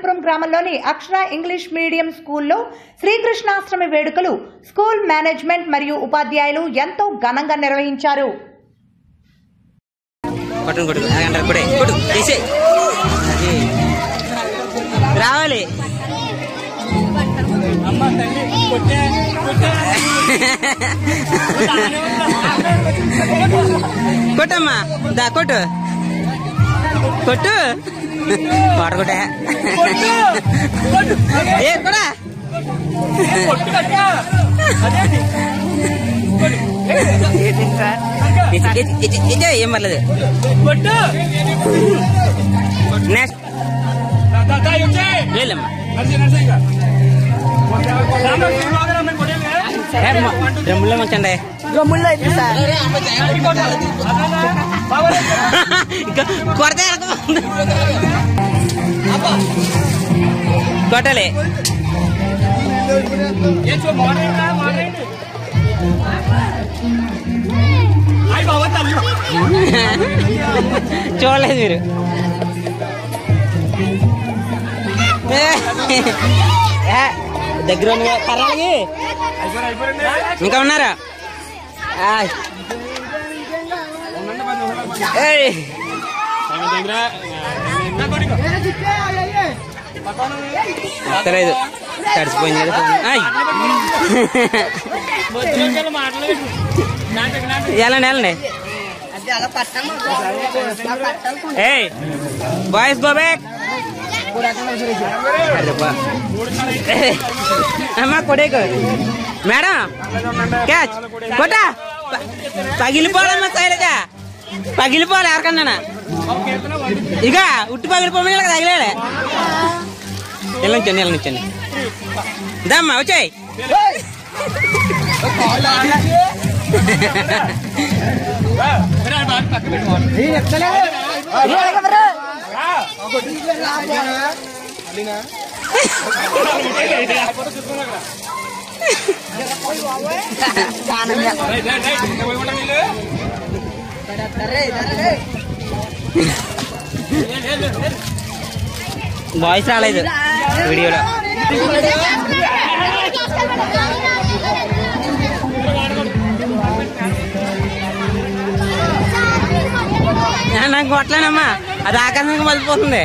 అనంతపురం గ్రామంలోని అక్షర English medium స్కూల్లో శ్రీకృష్ణాష్టమి వేడుకలు స్కూల్ మేనేజ్మెంట్ మరియు ఉపాధ్యాయులు ఎంతో ఘనంగా నిర్వహించారు. రావాలి కొట్టమ్మా దా కొట్టు కొట్టు వాడకొట్టే ఏ కూడా ఏం పర్లేదు. నెక్స్ట్ డ్రమ్ముల్లో మంచండి కొరత కొట్టాలి. చూడలేదు మీరు. దగ్గర కర్రాలకి ఇంకా ఉన్నారా? తెలియదు తడిసిపోయింది కదా. వెళ్ళండి వెళ్ళండి. Boys go back. అమ్మా కొడేకు మేడం క్యాచ్ కొట్ట పగిలిపోవాలమ్మా. శైలజ పగిలిపోవాలి ఎవరికన్నా. ఇక ఉట్టి పగిలిపోయి తగిలేలే. వెళ్ళనిచ్చండి వెళ్ళనిచ్చండి. దమ్మా వచ్చాయి. వాయిస్ రాలేదు వీడియోలో. నాకు కొట్టలేనమ్మా, అది ఆకాశంగా మలిపోతుంది.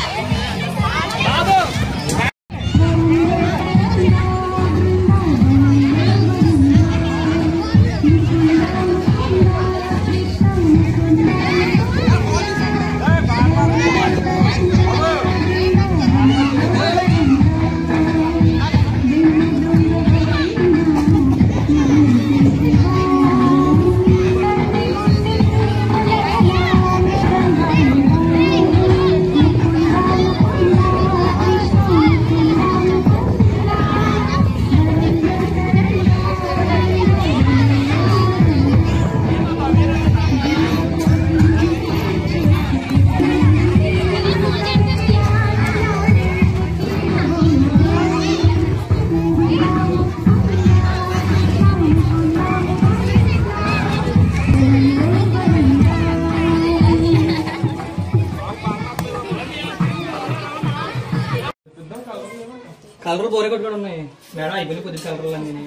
కలర్ బోరే కొట్టుకొని ఉన్నాయి మేడం. అయిపోయిన కొద్ది కలర్లు అన్నీ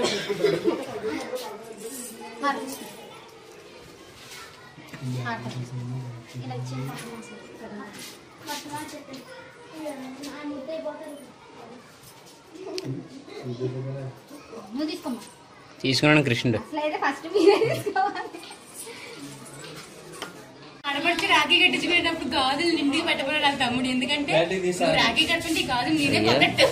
తీసుకున్నాను. కృష్ణుడు ఆడపడిచి రాఖీ కట్టించుకునేటప్పుడు గాజులు నిండి పెట్టబోయాడు వాళ్ళ తమ్ముడు. ఎందుకంటే రాఖీ కట్టుకుంటే గాజులు నీదే కొన్నట్టు.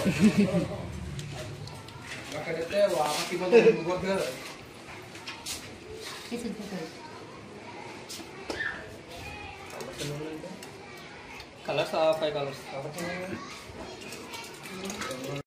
Colours 5 colours.